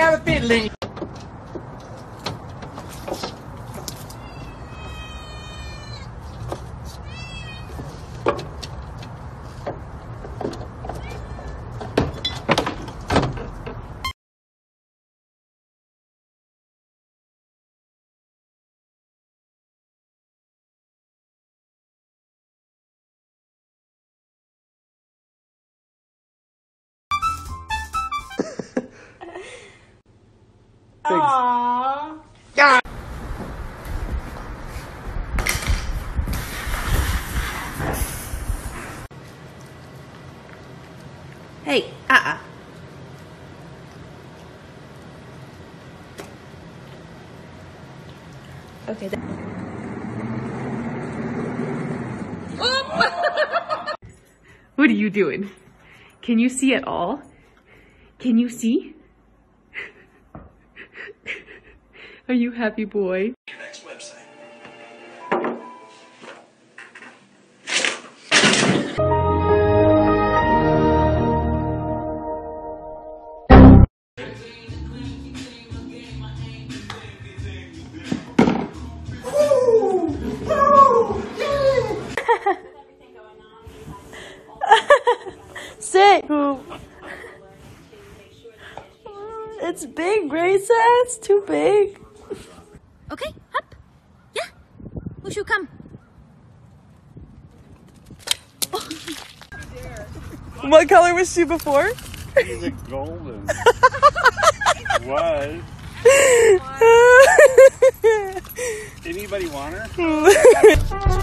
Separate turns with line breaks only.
have a feeling.
Aww.
Yeah.
Hey, Okay.
What are you doing? Can you see at all? Can you see? Are you happy, boy?
Your next website.
Sit. It's big, Grace. It's too big.
Okay, hop. Yeah. Wushu, come.
What color was she before?
She's a golden. Was. Anybody want her?